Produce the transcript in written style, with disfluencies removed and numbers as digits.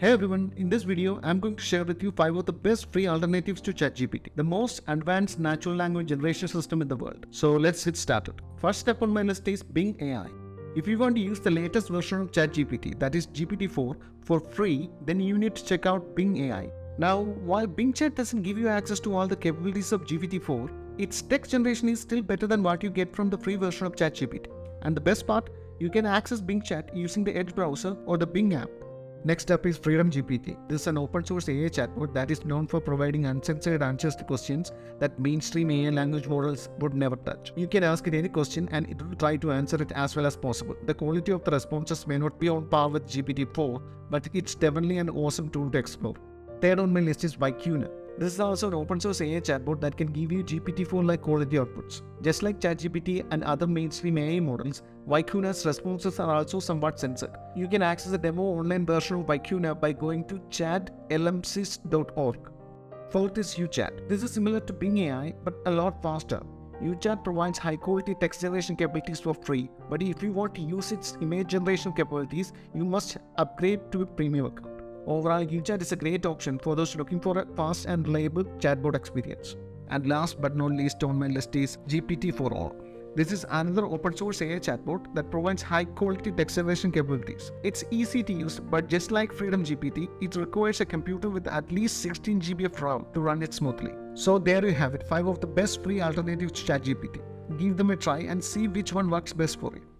Hey everyone, in this video, I'm going to share with you 5 of the best free alternatives to ChatGPT, the most advanced natural language generation system in the world. So let's get started. First step on my list is Bing AI. If you want to use the latest version of ChatGPT, that is GPT-4, for free, then you need to check out Bing AI. Now, while Bing Chat doesn't give you access to all the capabilities of GPT-4, its text generation is still better than what you get from the free version of ChatGPT. And the best part, you can access Bing Chat using the Edge browser or the Bing app. Next up is FreedomGPT. This is an open source AI chatbot that is known for providing uncensored answers to questions that mainstream AI language models would never touch. You can ask it any question and it will try to answer it as well as possible. The quality of the responses may not be on par with GPT-4, but it's definitely an awesome tool to explore. Third on my list is Vicuna. This is also an open source AI chatbot that can give you GPT-4-like quality outputs. Just like ChatGPT and other mainstream AI models, Vicuna's responses are also somewhat censored. You can access a demo online version of Vicuna by going to chatlmsys.org. Fourth is YouChat. This is similar to Bing AI but a lot faster. YouChat provides high-quality text generation capabilities for free, but if you want to use its image generation capabilities, you must upgrade to a premium account. Overall, YouChat is a great option for those looking for a fast and reliable chatbot experience. And last but not least on my list is GPT For All. This is another open source AI chatbot that provides high quality text generation capabilities. It's easy to use, but just like FreedomGPT, it requires a computer with at least 16 GB of RAM to run it smoothly. So there you have it, 5 of the best free alternatives to ChatGPT. Give them a try and see which one works best for you.